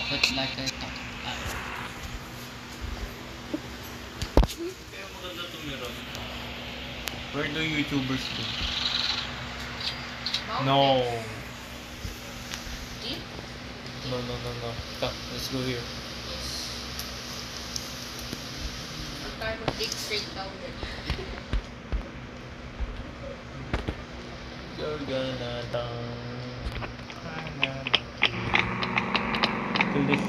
But like I thought. Kaya maganda tumira. Where do YouTubers go? No. Deep? No. Come, let's go here. I'm trying to dig straight down there. You're gonna down. Kill this.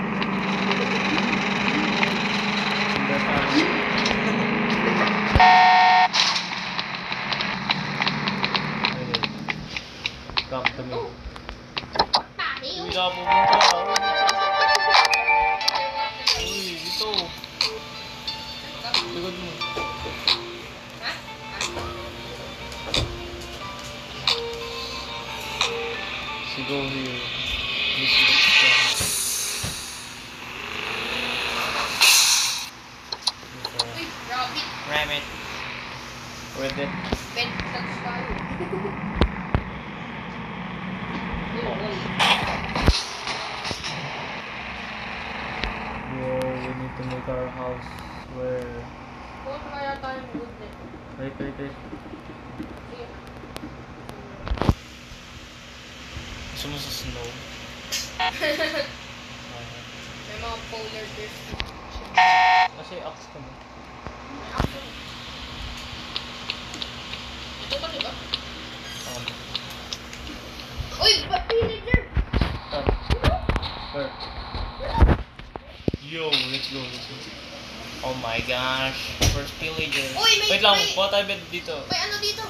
Come to me. Uy, napupunta. Uy, dito. Likod mo. Go here. This is ram it. With it. Bed touch tayo. Whoa, we need to make our house where... Kung kaya tayo wood net. Wait. Gusto mo sa snow? May mga polar bears. Kasi axe ka mo. May action. Ito ba diba? Uy! Ba't pillager? Where? Yo, let's go. Oh my gosh. First pillager. Uy, Wait lang, kuha tayo bed dito. May ano dito?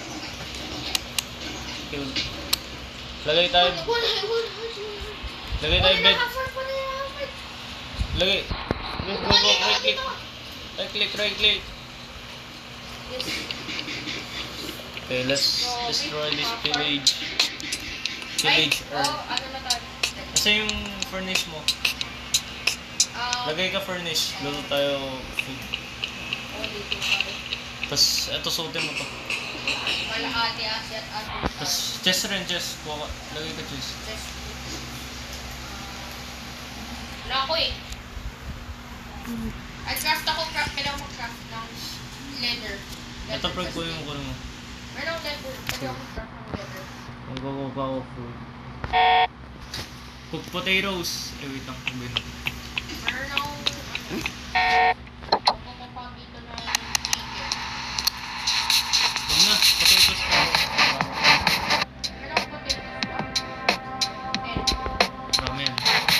Kill. Lagay tayo. Lagay tayo bed. Lagay. Go. Right click. Yes. Okay, let's destroy this village. Village earth. Ano na tayo? Kasi yung furnish mo. Lagay ka furnish. Luto tayo food. Dito tayo. Tapos, eto suotin mo to. Wala ate at ate. Tapos, chest rin, chest. Kuha ka. Lagay ka chest. Wala ako eh. At craft ako, kailangan mag-craft ng leather. Ito, prog ko yung kuno mo. Meron akong leather. Pwede ako mag-craft ng leather. Magkukuha ko food. Cook potatoes. Wait lang. Meron akong magkukuha dito ng chicken. Huwag na. Potatoes pa. Meron akong potatoes. Ramen.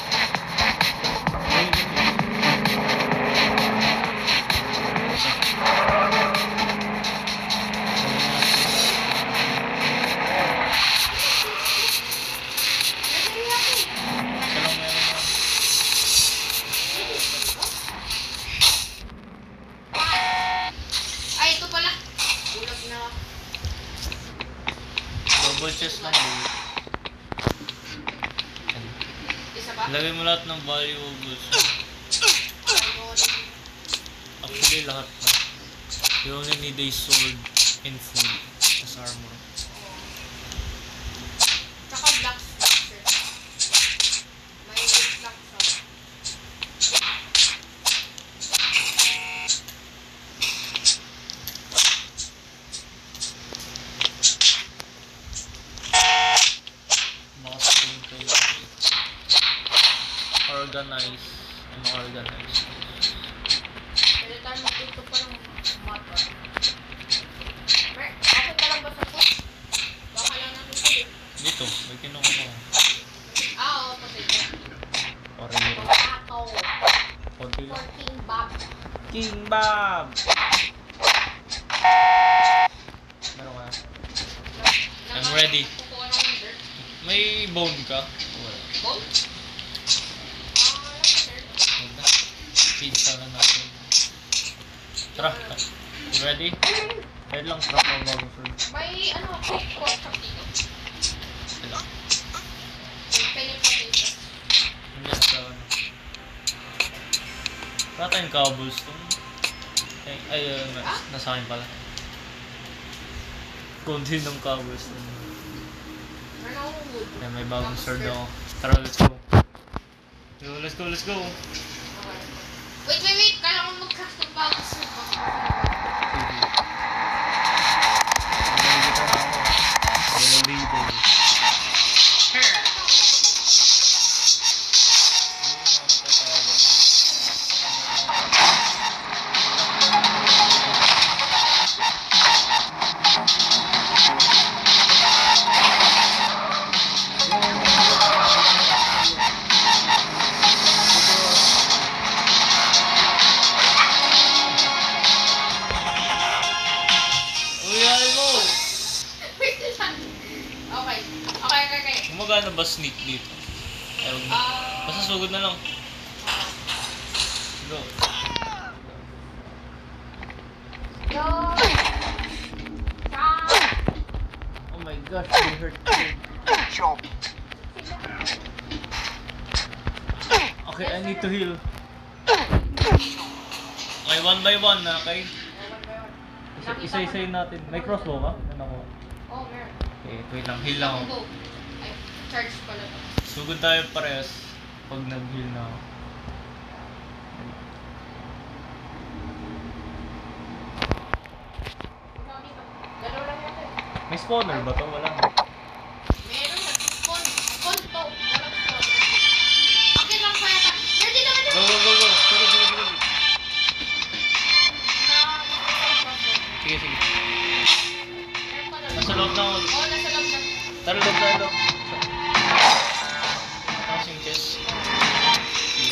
Double chest lang. Isa ba? Lagay mo lahat ng valuables. Actually, lahat na. You only need a sword and food as armor. Tsaka black structure. May black structure. Organize. Pwede tayo magtuto pa ng mata. Okay ka lang ba sa food? Baka lang natin food eh. Dito, may kinuha ko. Oo, potato. Oreo. Potato. Konti For lang. King Bob. King Bob! Meron ka na? I'm ready. Kukuha ng dirt. May bone ka? Wala. Bone? Pizza na natin. Tara. You ready? Ready lang truck mo bago first. May ano, quick pork chop dito. Sila. Pwede potato. Hindi sa ano. Wala tayong cobblestone. Nasa akin pala. Kunti ng cobblestone. Meron akong wood. May bagong sword ako. Tara, let's go. go, let's go. Wait. Kailangan mag-craft ng bago sir. Gumagana ba sneak dito? Ewan mo. Basta sugod na lang. Go. Oh my gosh, they hurt me. Okay, I need to heal. Okay, one by one na, okay? Isa-isayin natin. May crossbow ka? Ano ko? Oh, meron. Okay, wait lang. Heal lang ako. Ay, charge pala to. Sugod tayo parehas pag nag-heal na ako. Dalawa lang natin. May spawner ba to? Wala. Meron nag-spawn. Spawn to. Walang spawn. Akin lang kaya ka. Ready naman Go, go, go, go. Sugod. Sige. Nasa loob na ako. Oo, nasa loob na. Tara, loob. Tapos yung chest. Sige,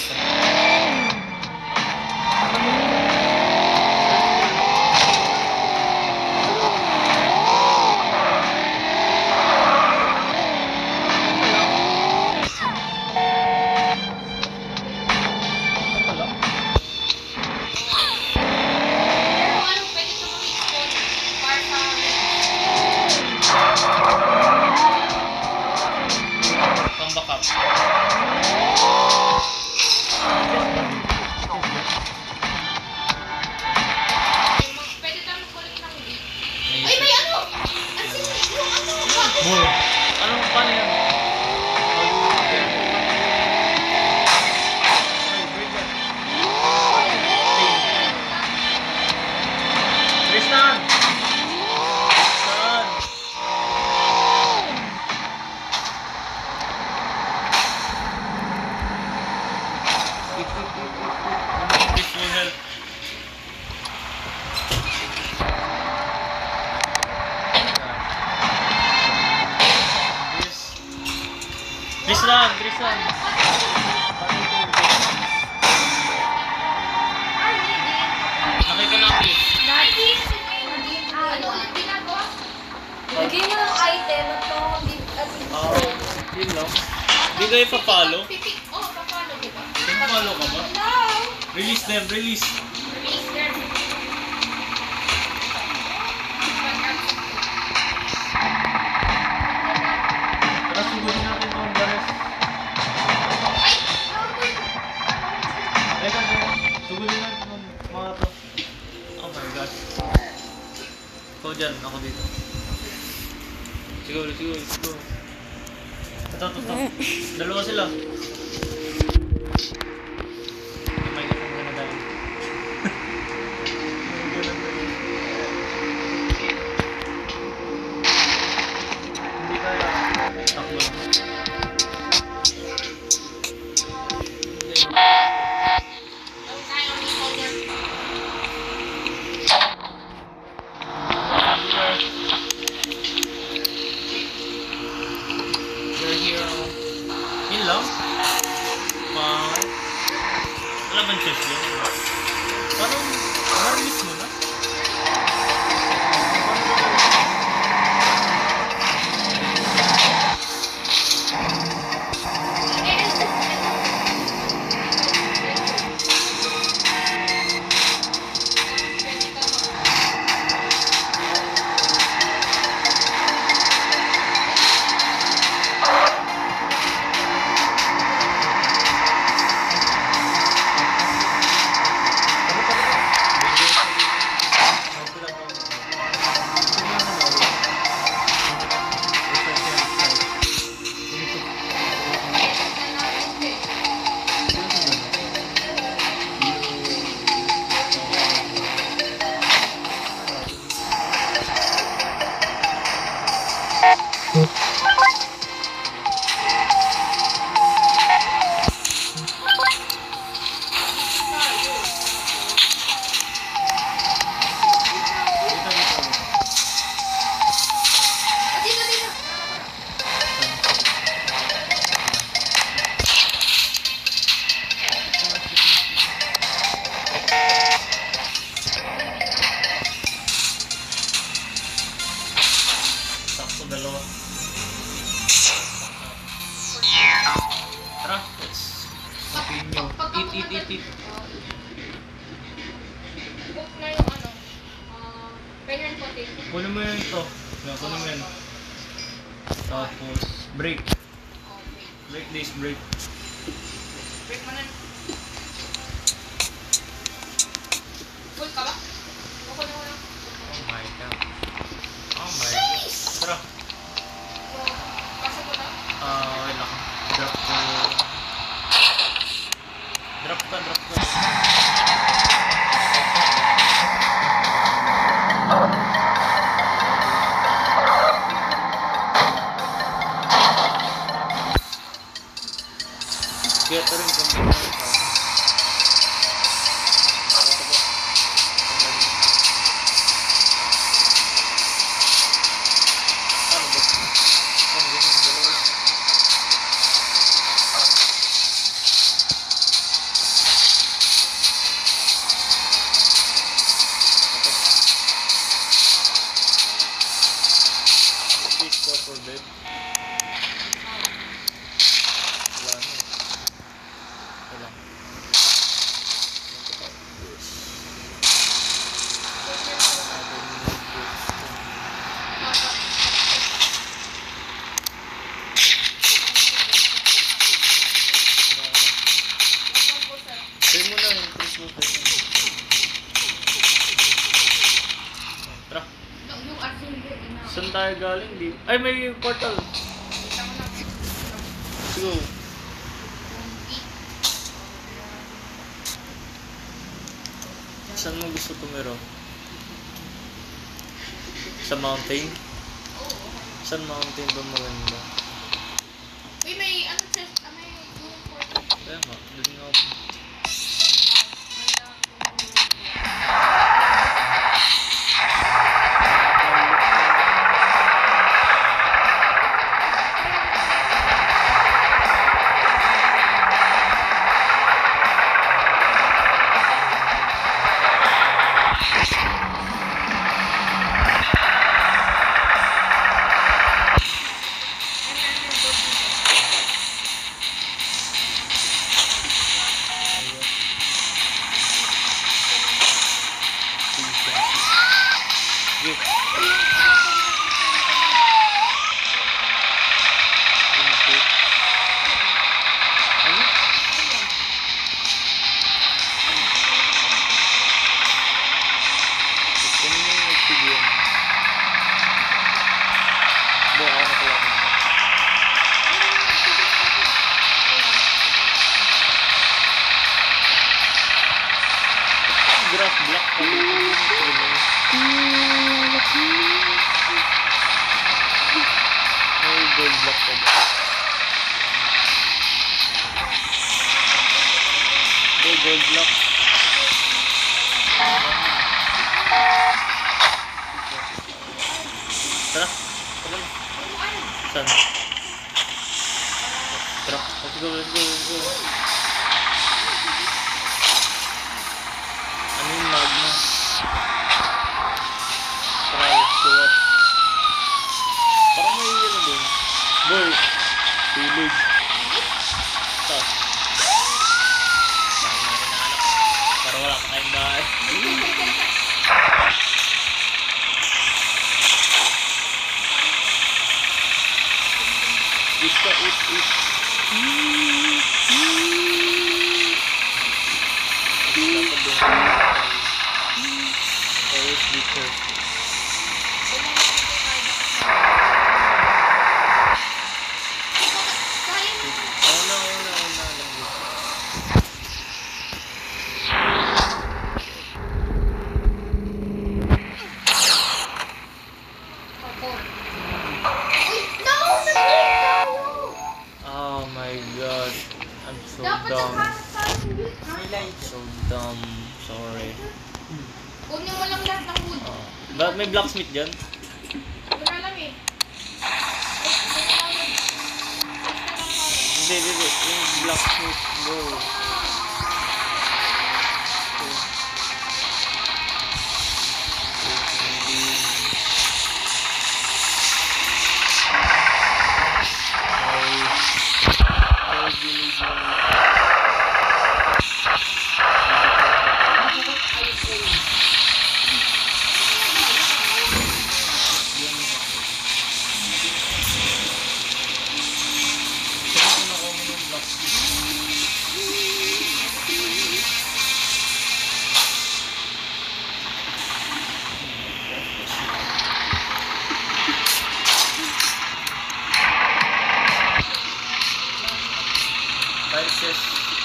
Pero ano, pwede ka mag-spawn para sa pang backup. pwede tayo mag-collect ng meat. May Ay, may ano! Ang sino, yung ano, bago. Boy, anong paano yan? Tristan! Saan? This will help. This. Tristan! Nakita na ako. Ano ang ginagawa? Lagyan niyo ng item at Yun lang. Hindi kayo papalo? Papalo, di ba? Papalo ka ba? Release them, release. Release them. Tara, sugunin natin itong bares. Ay! Robert! Teka, sugunin natin itong mga to. Oh my gosh. Ikaw dyan, ako dito. Siguro. Ito. Dalawa sila. May ganun na dahil. Hindi kaya takbo lang. Huwag tayo ni Colder. You're a hero. Yun lang? Wala bang chest yun? Parang na-release mo na? Eat. Cook na yung ano. Penguin potato. Kunin mo yun ito. Kunin mo yun. Tapos, break. Okay. Break this, break. Break mo na. Full ka ba? Kukunin mo lang. Oh my god. Oh my god. Tara. So, pasok ko na. Wait lang. Drop ko. Drop ka. Kaya ito rin kung ano. For bed. Wala na. Wala. Try mo na yung tara. Yung asin din. Saan tayo galing? Di? Ay, may portal. Kita mo lang. Let's go. Saan mo gusto tumiro? Sa mountain? Saan mountain ba maganda? Uy, may ano chest? May yung portal. Kaya nga, dun nga ako. Grass block pa may gold block pa ba? May gold block. Tara. Tara na. Saan? Tara. Let's go. Ano yung magma? Tara, let's go up. Parang may ano dun. Boy! Pilig. Taas. Parang meron na anak. Parang wala pa kayong bahay. Eat ka, eat. Dapat doon. Always be careful. Oh my god. I'm so dumb. So dumb. Sorry. Kunin mo lang lahat ng wood. Bakit may blacksmith dyan? Wala lang eh. Hindi. Yung blacksmith, bro. Tiles, yes.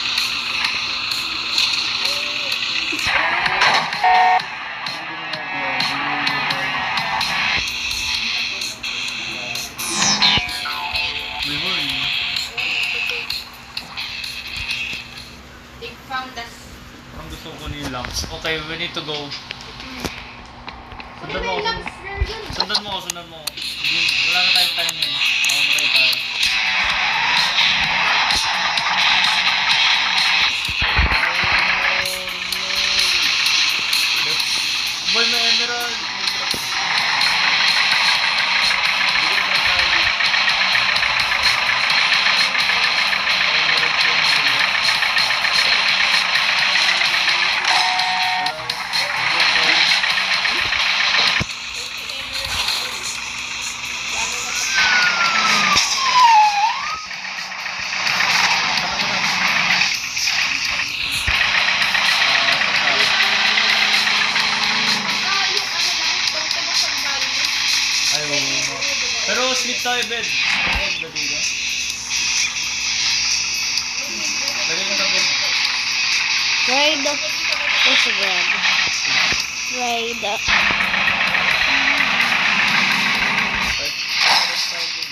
They found us. Parang gusto ko kunin yung lamps. Okay, we need to go. Kunin mo yung lamps, Virgin. Sundan mo ako, sundan mo ako. Wala na tayong time yun. Makamatay tayo. Boy, may emerald! Bigyan lang tayo dito. Emerald po ang bigyan. Pero sleep tayo, bed. Bed, lagay ka. Lagay ka sa bed. Ride up. What's the word? Ride up. Rest tayo, bed.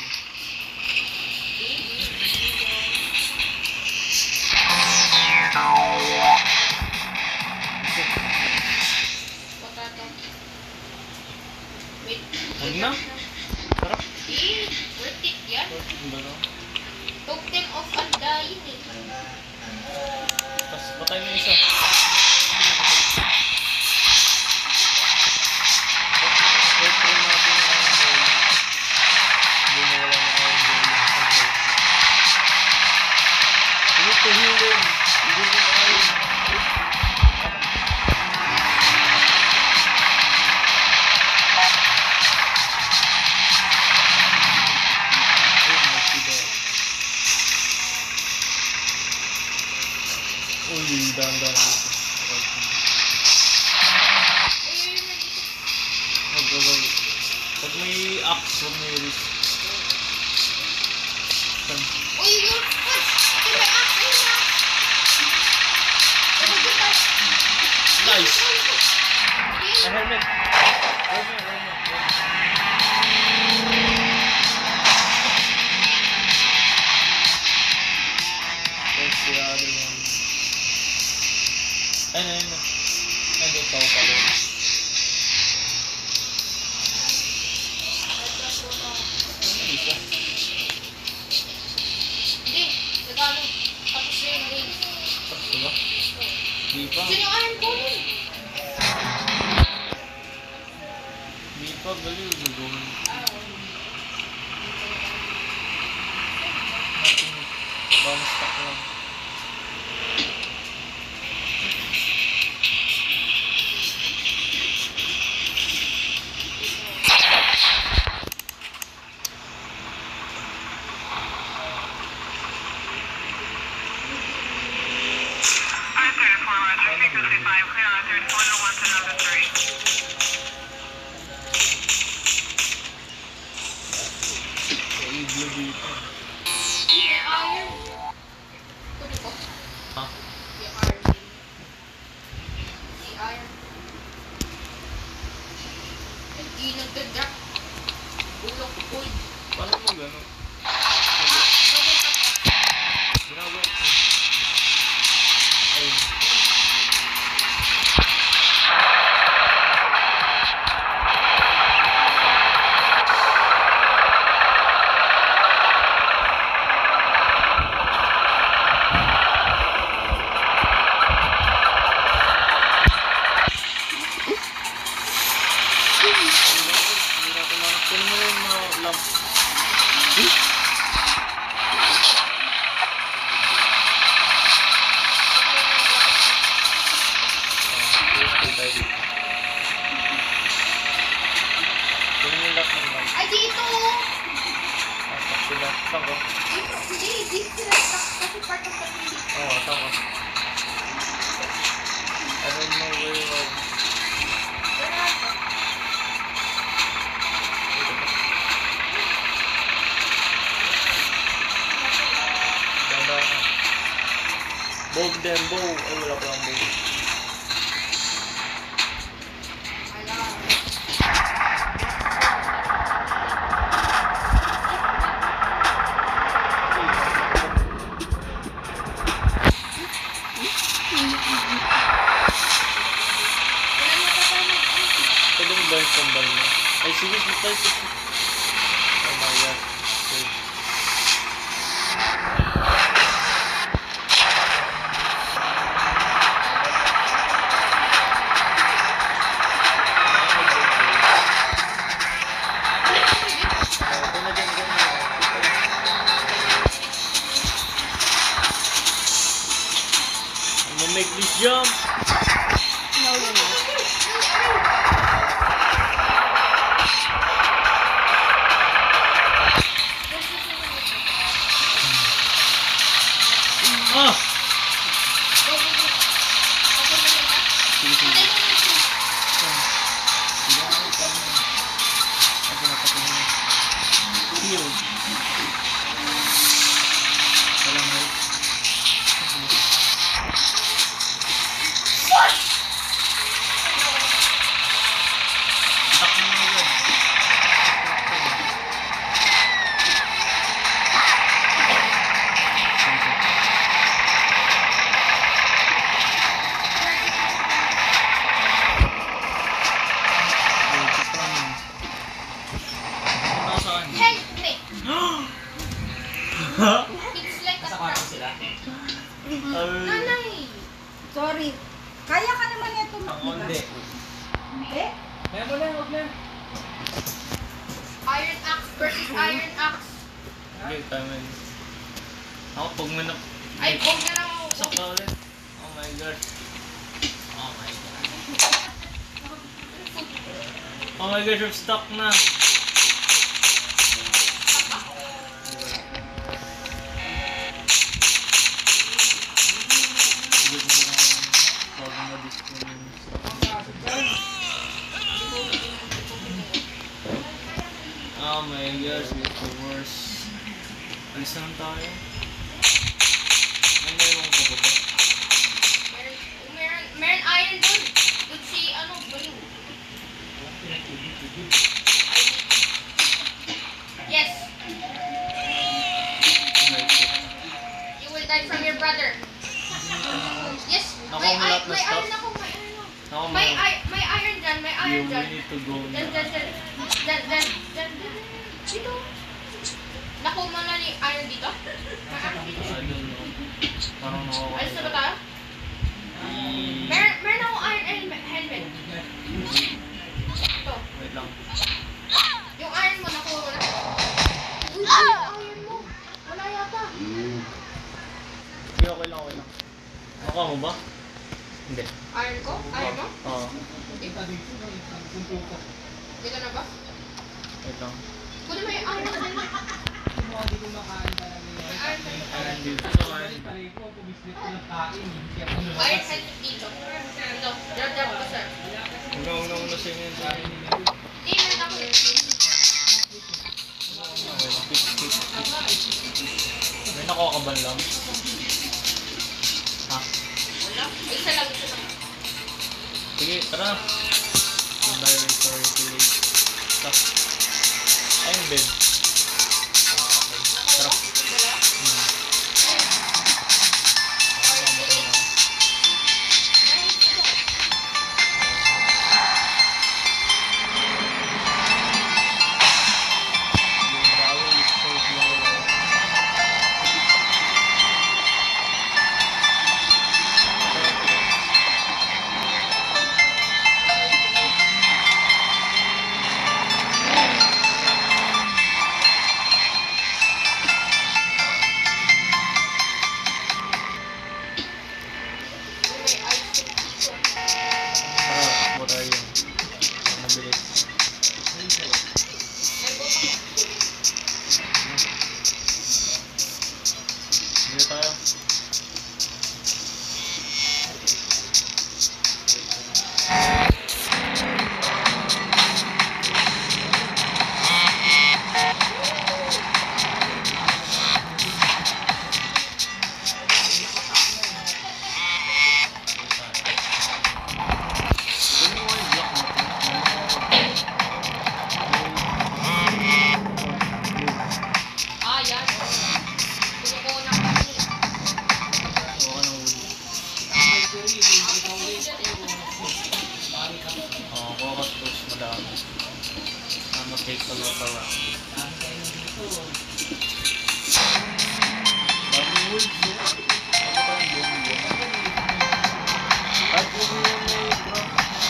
Potato. Wait. Huwag na. Sarap. Worth it yan. Ang gano'n. Totem of Undying eh. Tapos patay mo yung isa. Wait, try natin yung iron goal. Hindi na wala na iron goal. We need to heal him. Give him iron. Uy, dahan-dahan dito. Mag-gaway. Pag may axe, huwag may risk. Saan? Uy, yun! Uy! May axe! May axe! Nice! Yes. The helmet! Helmet. There's the other one. Ayun. Ayun, tao pa rin. Ano isa? Hindi, Tagalog. Tapos na yung game. Tapos na ba? Di pa. Sino yung iron goal? Di pa, baliw. Nagawin. Natin. Bonus pack lang. Iglo dito. Iron. Kunin ko. Ha? Yung iron. The iron. Hindi nagda-drop. Ulok gold. Paano mo gano'n? Ginagawa ko. Ayun. Hindi natin manap. Kunin mo yung mga lamp. Stay tayo dito. Kunin mo yung lamp ng lamp. Ay, dito! Asak sila. Saan ka? Dito. Hindi, dito sila. Kasi part of the movie. Oo, saan ka? I don't know where you are. Dito ba? Dahan-dahan. Bow din, bow. Ay, wala pa lang bow. Pwedeng burn combine mo. Ay, sige, sige. Oh my god. Okay. Make this jump. No, you're not. Ah! It's like a trap. Nanay! Sorry. Kaya ka naman ito. Hindi. Hindi? Kaya mo na, huwag na. Iron axe versus iron axe. Okay, tama yun. Ako, pag mo na... Ay, bog na lang ako. Sakla ulit. Oh my god. Oh my god. Oh my gosh, I'm stuck na. Oh my gosh, it's the worst. Alis naman tayo. May naiwan ko ba ba? Meron iron doon. Doon si, blue. Yes. You will die from your brother. Yes. May iron ako. May iron dyan. May iron dyan. You need to go Dyan. Dito. Nakuha mo na ni iron dito? I don't know. Parang nakakawala. Alis na ba tayo? Meron akong iron helmet. Ito. Wait lang. Yung iron mo, nakuha mo na. Uy, iron mo. Wala yata. Sige, okay lang. Nakuha mo ba? Hindi. Iron ko? Iron mo? Oo. Dito na ba? Wait lang. Kunin mo yung iron helmet. Ayan dito. Iron helmet dito. Ito. Drop ko, sir. Huwag na muna sa inyo sa akin. Hindi, meron ako. May nakuha ka ba lang? Ha? Wala. Isa lang. Sige, tara. Goodbye, Victory Village. Stop. Ayun, bed. Okay. Tara. Wala. Oh, focus push madami. I'ma take a look around. Dami wolves eh. Ano ba yung buong? Kahit yung bro.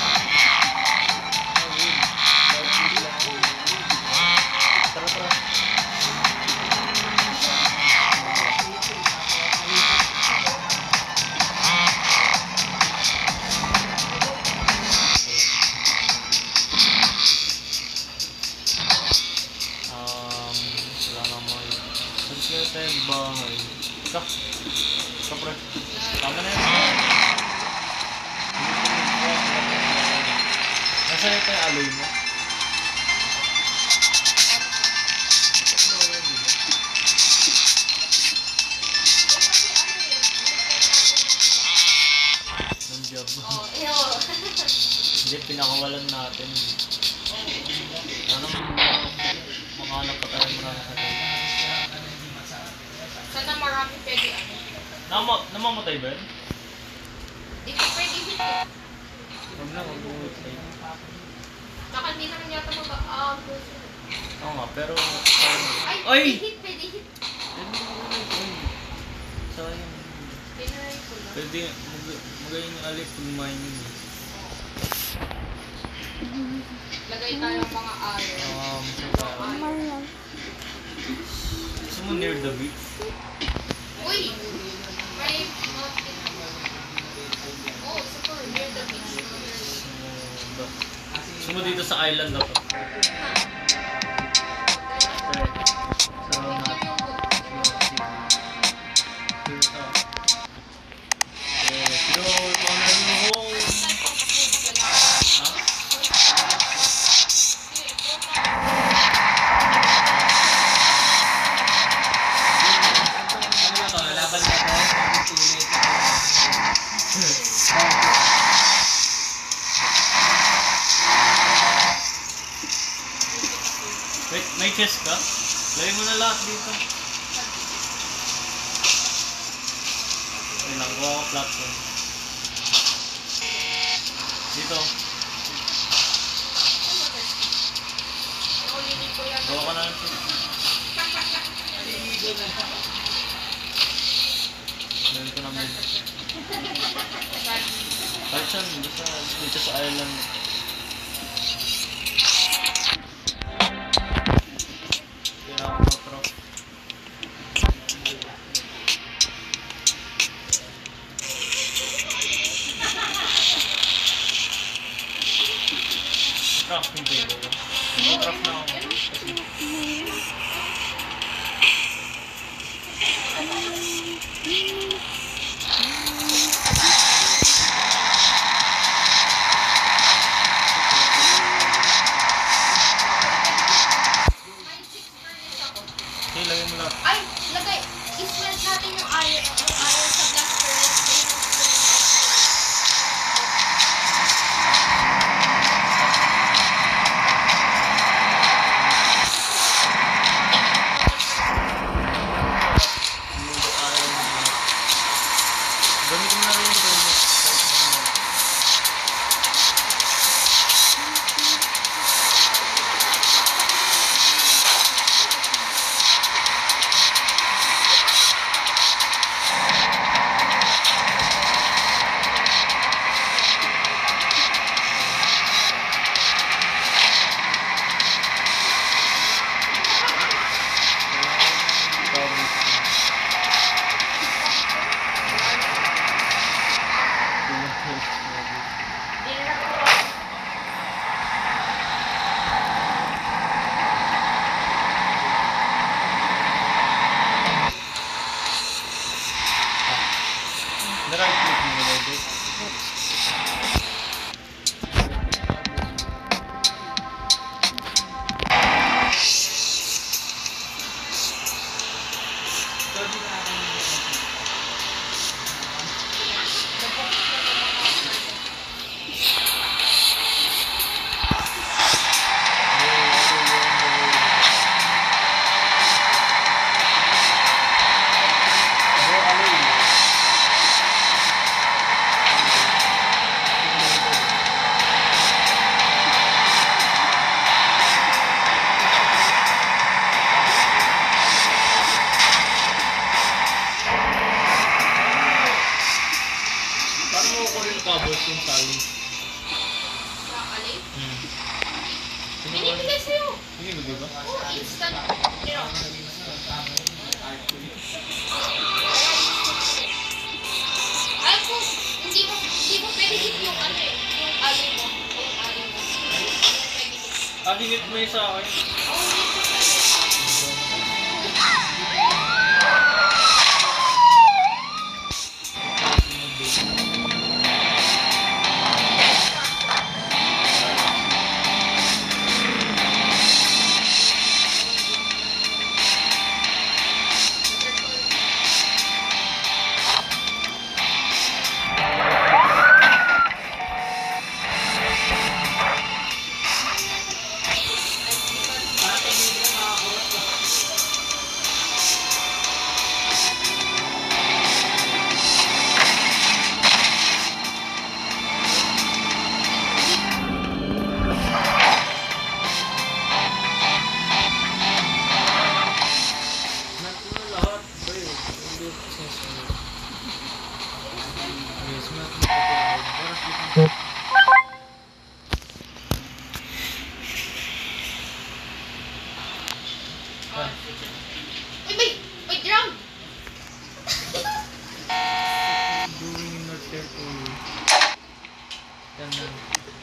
Tara, tara. Wala nga mo yun. Saan kaya tayo bahay? Ika. Ika, pre. Tama na yun. Nasa yun tayo aloy mo? Nang job. Oh, ew. Hindi, pinakawalan natin. Ano makahanap pa tayo marami sa tayo. Sana marami pwede ano. Namamatay ba yun? Di ko pwede hit eh. Huwag na, mag-uwi. Tsaka hindi naman yata mag-aagos. Oo nga, pero... Ay! Ay! Pwede hit. Sayang. Pinaray ko lang. Pwede, magaling alip kung mining. Lagay tayong mga iron. Mahal. Gusto mo near the beach? Uy! May mountain. Oh, super near the beach. Gusto mo dito sa island na to? So, wait, may chest ka? Lagay mo na lahat dito. Wait lang, gawa ko platform. Dito. Gawa ko na lang chest. Meron ko naman. Kahit saan, dito sa island. Crafting table. Craft na ako. Okay, lagay mo lahat. Ay! Lagay! I-smelt natin yung iron sa blast furnace. Gamitin mo na rin yung thermos. Na-right click mo na ito. yung cobblestone tali? Kakali? Hmm. Binibigay sa'yo. Binibigay ba? Oo, instant. Pero, ay kung hindi mo pwede hit yung ano eh. Yung alin mo. Yung alin mo. Hindi mo pwede hit. Ah, hinit mo yung sa akin. Oo, hit mo pwede. Uy, wait, drown! Doing not there to you. Yan na.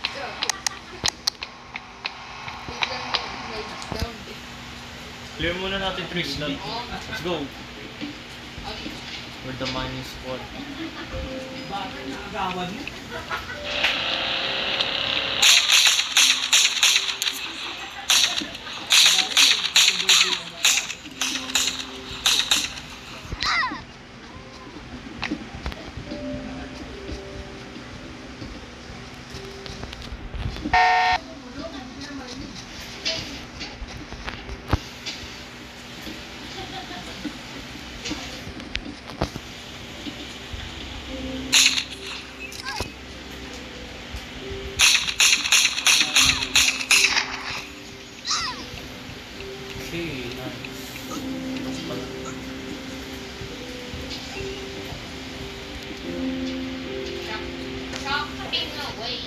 Clear muna natin 3 slot. Let's go. Where the mining squad. Okay, nice. Chopping away.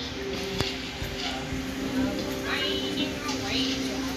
Mining away.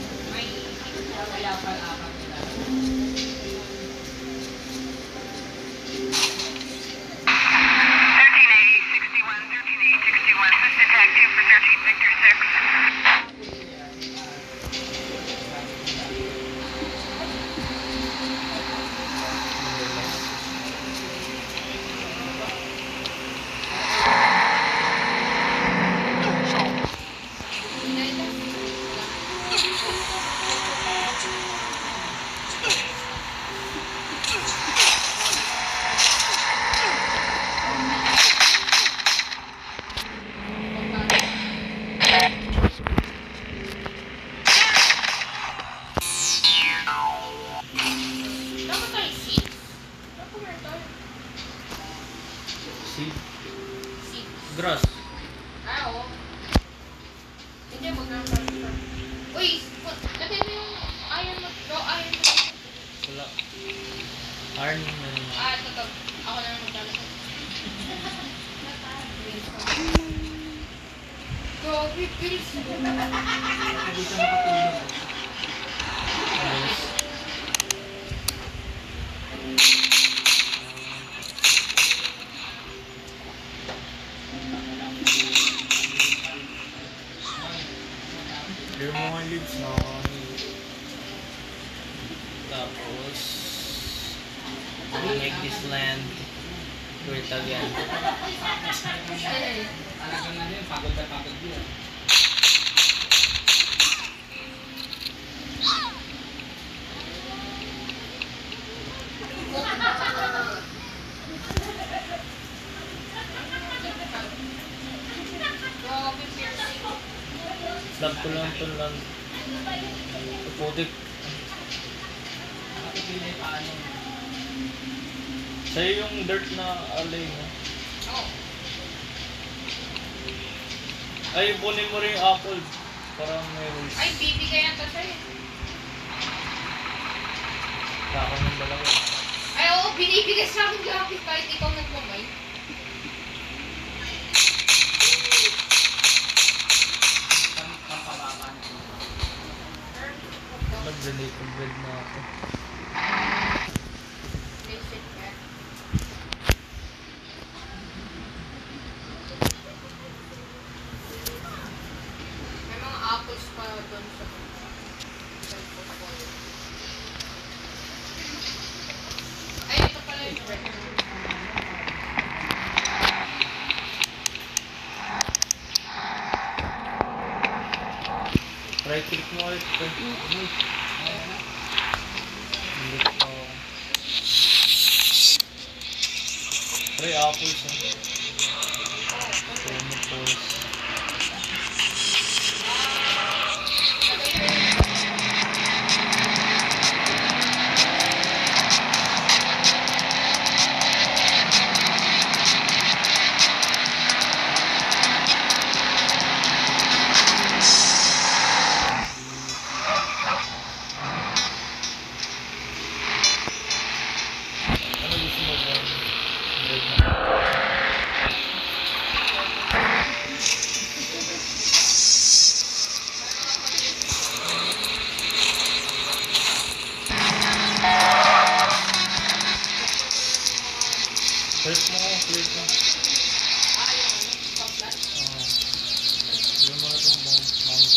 Dapat tayo seed? Dapat meron tayo. Seed. Seed. Grass. Ah, oo. Hindi, magkakaroon tayo. Uy, lagay mo yung iron mo. Raw iron mo. Wala. Iron man. Ah, ito. Ako na lang maglalagay. Grabe, pills. Clear mo nga leaves na. Tapos make this land great again. Grabe, piercing. Slab ko lang ito lang. Putik. Sa'yo yung dirt na alay mo. Oh. Ay, bunin mo rin yung apple. Parang may rules. Ay, bibigay yan to sa'yo. Kako ng dalawa. Ay, oo, binibigay sa akin graphic kahit ikaw nagmamay. Right click mo ulit. Ulit pa. Pre, apples ha. Promo pulse. Ano gusto mo ba? Break na. First mo ako, clear mo. Clear mo na itong mango.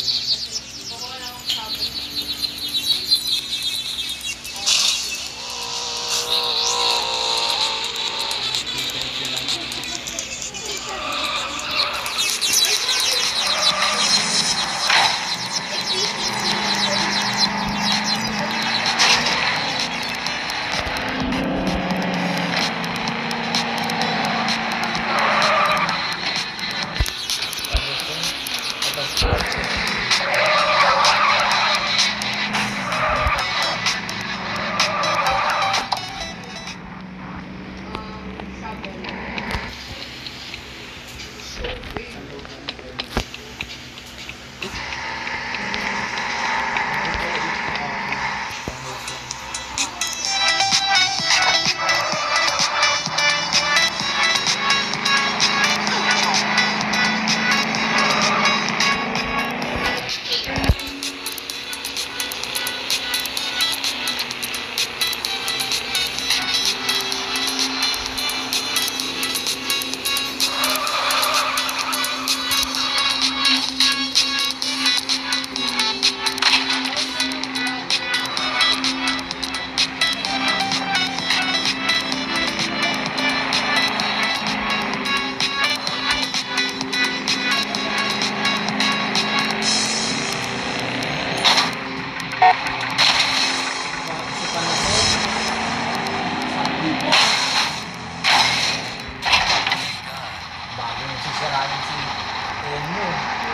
Bago nang sisirain si Elmo.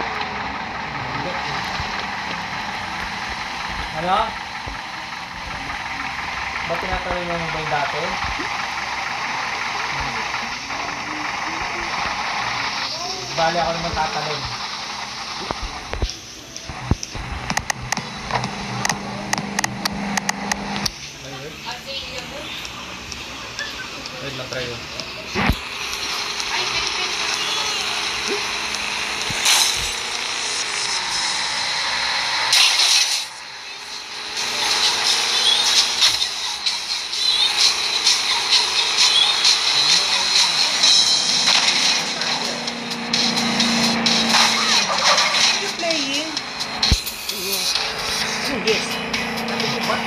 Ano? Ba't tinatawi mo ba yung dati? Bali ako naman tatalon. Wait lang, try yun. Yes. Tapi cepat.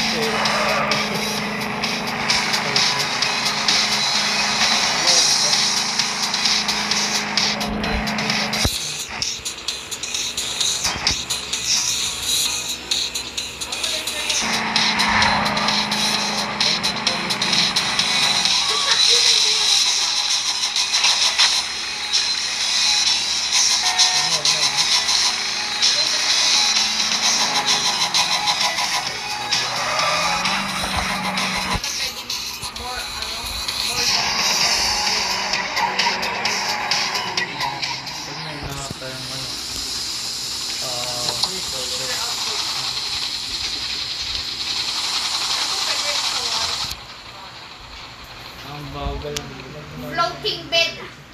Ang bagal. Floating bed.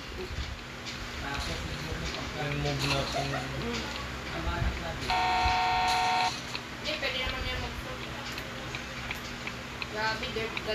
Yung move natin. Hindi, pwede naman yan mag-float. Grabe,